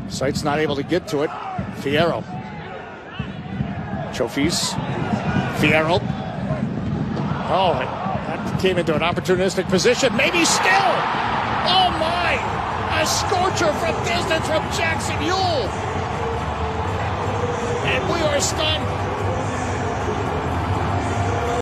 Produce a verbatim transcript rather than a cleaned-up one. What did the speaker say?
Sight's not able to get to it. Fierro. Chofis. Fierro. Oh, that came into an opportunistic position. Maybe still. Oh, my. A scorcher from distance from Jackson Yueill. And we are stunned.